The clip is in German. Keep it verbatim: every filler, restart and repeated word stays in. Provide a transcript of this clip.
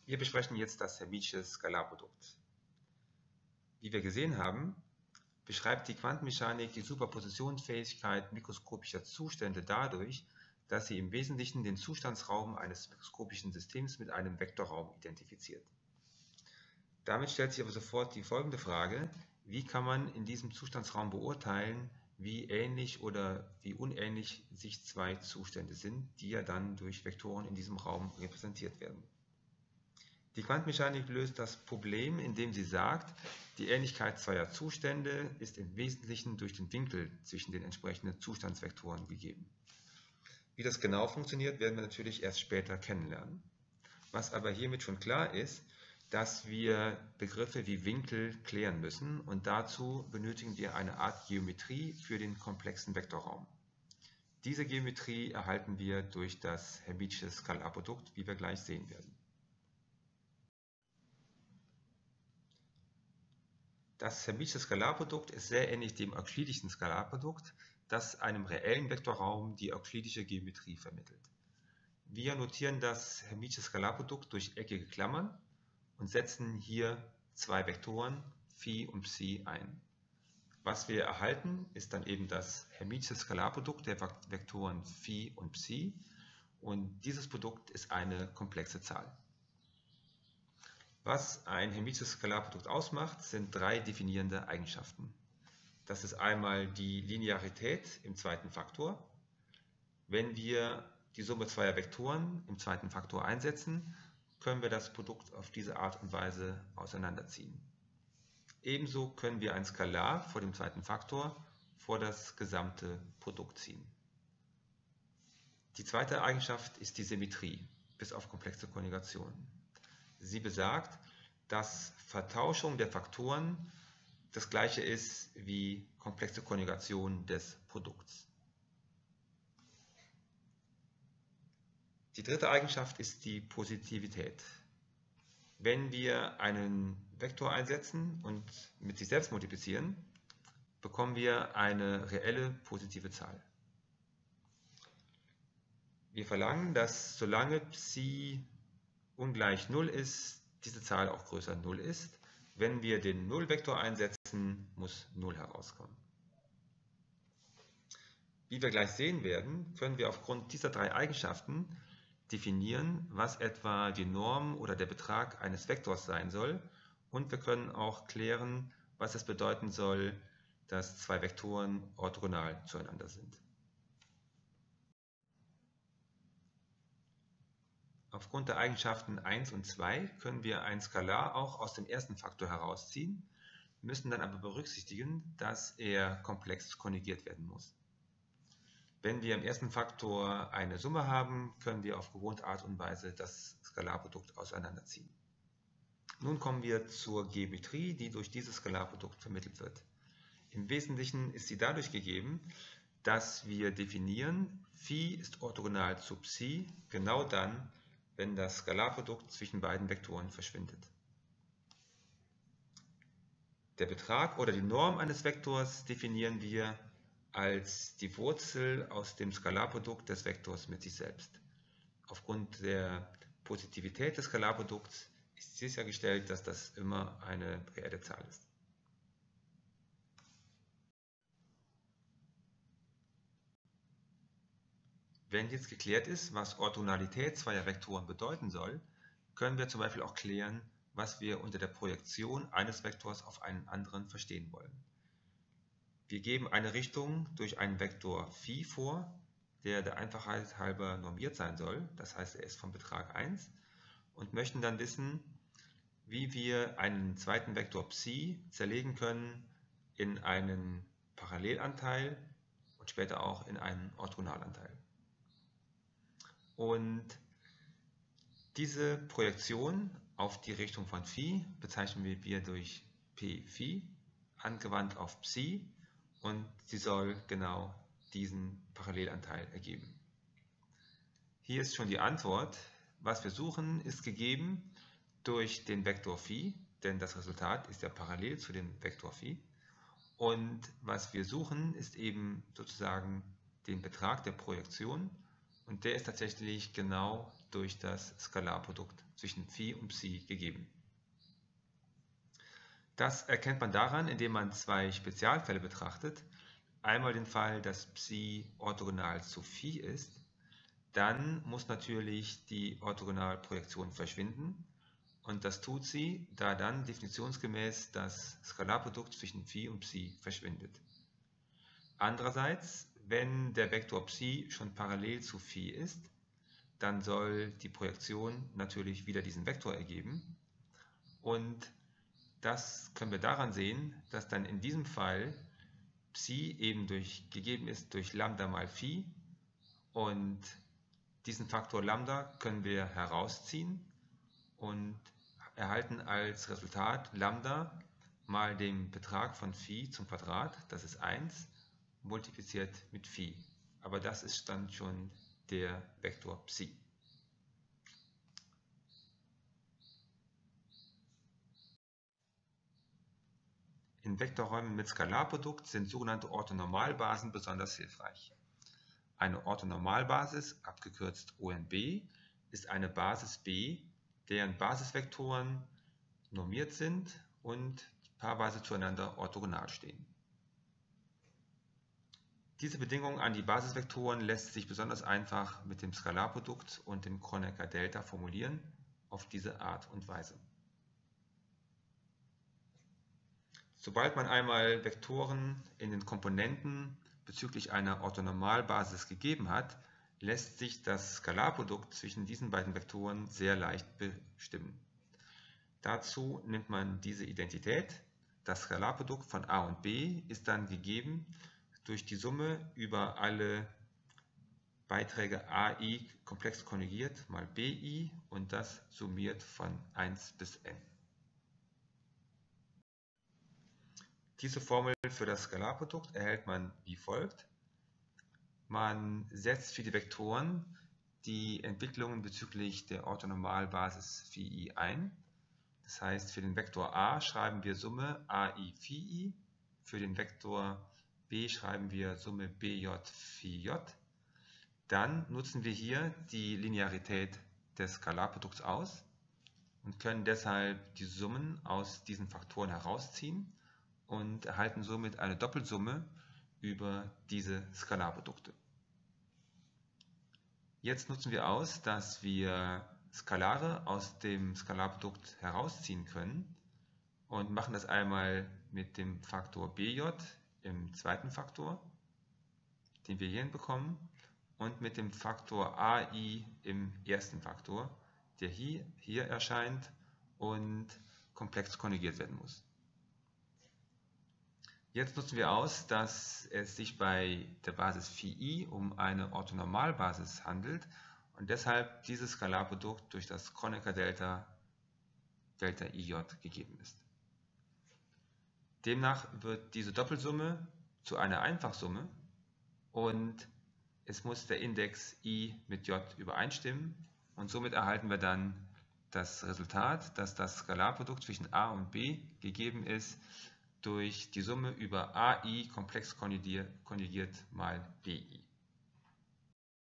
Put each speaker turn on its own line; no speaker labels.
Wir besprechen jetzt das hermitische Skalarprodukt. Wie wir gesehen haben, beschreibt die Quantenmechanik die Superpositionsfähigkeit mikroskopischer Zustände dadurch, dass sie im Wesentlichen den Zustandsraum eines mikroskopischen Systems mit einem Vektorraum identifiziert. Damit stellt sich aber sofort die folgende Frage: Wie kann man in diesem Zustandsraum beurteilen, wie ähnlich oder wie unähnlich sich zwei Zustände sind, die ja dann durch Vektoren in diesem Raum repräsentiert werden? Die Quantenmechanik löst das Problem, indem sie sagt, die Ähnlichkeit zweier Zustände ist im Wesentlichen durch den Winkel zwischen den entsprechenden Zustandsvektoren gegeben. Wie das genau funktioniert, werden wir natürlich erst später kennenlernen. Was aber hiermit schon klar ist, dass wir Begriffe wie Winkel klären müssen, und dazu benötigen wir eine Art Geometrie für den komplexen Vektorraum. Diese Geometrie erhalten wir durch das hermitische Skalarprodukt, wie wir gleich sehen werden. Das hermitische Skalarprodukt ist sehr ähnlich dem euklidischen Skalarprodukt, das einem reellen Vektorraum die euklidische Geometrie vermittelt. Wir notieren das hermitische Skalarprodukt durch eckige Klammern und setzen hier zwei Vektoren Phi und Psi ein. Was wir erhalten, ist dann eben das hermitische Skalarprodukt der Vektoren Phi und Psi, und dieses Produkt ist eine komplexe Zahl. Was ein hermitisches Skalarprodukt ausmacht, sind drei definierende Eigenschaften. Das ist einmal die Linearität im zweiten Faktor. Wenn wir die Summe zweier Vektoren im zweiten Faktor einsetzen, können wir das Produkt auf diese Art und Weise auseinanderziehen. Ebenso können wir ein Skalar vor dem zweiten Faktor vor das gesamte Produkt ziehen. Die zweite Eigenschaft ist die Symmetrie, bis auf komplexe Konjugationen. Sie besagt, dass Vertauschung der Faktoren das gleiche ist wie komplexe Konjugation des Produkts. Die dritte Eigenschaft ist die Positivität. Wenn wir einen Vektor einsetzen und mit sich selbst multiplizieren, bekommen wir eine reelle positive Zahl. Wir verlangen, dass solange Psi ungleich null ist, diese Zahl auch größer null ist. Wenn wir den Nullvektor einsetzen, muss null herauskommen. Wie wir gleich sehen werden, können wir aufgrund dieser drei Eigenschaften definieren, was etwa die Norm oder der Betrag eines Vektors sein soll, und wir können auch klären, was es bedeuten soll, dass zwei Vektoren orthogonal zueinander sind. Aufgrund der Eigenschaften eins und zwei können wir ein Skalar auch aus dem ersten Faktor herausziehen, müssen dann aber berücksichtigen, dass er komplex konjugiert werden muss. Wenn wir im ersten Faktor eine Summe haben, können wir auf gewohnte Art und Weise das Skalarprodukt auseinanderziehen. Nun kommen wir zur Geometrie, die durch dieses Skalarprodukt vermittelt wird. Im Wesentlichen ist sie dadurch gegeben, dass wir definieren, Phi ist orthogonal zu Psi, genau dann, wenn das Skalarprodukt zwischen beiden Vektoren verschwindet. Der Betrag oder die Norm eines Vektors definieren wir als die Wurzel aus dem Skalarprodukt des Vektors mit sich selbst. Aufgrund der Positivität des Skalarprodukts ist sichergestellt, dass das immer eine reelle Zahl ist. Wenn jetzt geklärt ist, was Orthogonalität zweier Vektoren bedeuten soll, können wir zum Beispiel auch klären, was wir unter der Projektion eines Vektors auf einen anderen verstehen wollen. Wir geben eine Richtung durch einen Vektor Phi vor, der der Einfachheit halber normiert sein soll, das heißt, er ist vom Betrag eins, und möchten dann wissen, wie wir einen zweiten Vektor Psi zerlegen können in einen Parallelanteil und später auch in einen Orthogonalanteil. Und diese Projektion auf die Richtung von Phi bezeichnen wir durch P Phi, angewandt auf Psi, und sie soll genau diesen Parallelanteil ergeben. Hier ist schon die Antwort. Was wir suchen, ist gegeben durch den Vektor Phi, denn das Resultat ist ja parallel zu dem Vektor Phi. Und was wir suchen, ist eben sozusagen den Betrag der Projektion Und der ist tatsächlich genau durch das Skalarprodukt zwischen Phi und Psi gegeben. Das erkennt man daran, indem man zwei Spezialfälle betrachtet. Einmal den Fall, dass Psi orthogonal zu Phi ist. Dann muss natürlich die Orthogonalprojektion verschwinden. Und das tut sie, da dann definitionsgemäß das Skalarprodukt zwischen Phi und Psi verschwindet. Andererseits, wenn der Vektor Psi schon parallel zu Phi ist, dann soll die Projektion natürlich wieder diesen Vektor ergeben. Und das können wir daran sehen, dass dann in diesem Fall Psi eben durch, gegeben ist durch Lambda mal Phi. Und diesen Faktor Lambda können wir herausziehen und erhalten als Resultat Lambda mal den Betrag von Phi zum Quadrat, das ist eins, multipliziert mit Phi. Aber das ist dann schon der Vektor Psi. In Vektorräumen mit Skalarprodukt sind sogenannte Orthonormalbasen besonders hilfreich. Eine Orthonormalbasis, abgekürzt O N B, ist eine Basis B, deren Basisvektoren normiert sind und paarweise zueinander orthogonal stehen. Diese Bedingung an die Basisvektoren lässt sich besonders einfach mit dem Skalarprodukt und dem Kronecker-Delta formulieren, auf diese Art und Weise. Sobald man einmal Vektoren in den Komponenten bezüglich einer Orthonormalbasis gegeben hat, lässt sich das Skalarprodukt zwischen diesen beiden Vektoren sehr leicht bestimmen. Dazu nimmt man diese Identität. Das Skalarprodukt von a und b ist dann gegeben durch die Summe über alle Beiträge ai komplex konjugiert mal bi und das summiert von eins bis n. Diese Formel für das Skalarprodukt erhält man wie folgt. Man setzt für die Vektoren die Entwicklungen bezüglich der Orthonormalbasis Phi ein. Das heißt, für den Vektor a schreiben wir Summe ai Phi, für den Vektor b schreiben wir Summe bj Phi. Dann nutzen wir hier die Linearität des Skalarprodukts aus und können deshalb die Summen aus diesen Faktoren herausziehen und erhalten somit eine Doppelsumme über diese Skalarprodukte. Jetzt nutzen wir aus, dass wir Skalare aus dem Skalarprodukt herausziehen können und machen das einmal mit dem Faktor bj im zweiten Faktor, den wir hierhin bekommen, und mit dem Faktor ai im ersten Faktor, der hier, hier erscheint und komplex konjugiert werden muss. Jetzt nutzen wir aus, dass es sich bei der Basis Phi um eine Orthonormalbasis handelt und deshalb dieses Skalarprodukt durch das Kronecker-Delta Delta ij gegeben ist. Demnach wird diese Doppelsumme zu einer Einfachsumme und es muss der Index i mit j übereinstimmen und somit erhalten wir dann das Resultat, dass das Skalarprodukt zwischen a und b gegeben ist durch die Summe über ai komplex konjugiert mal bi.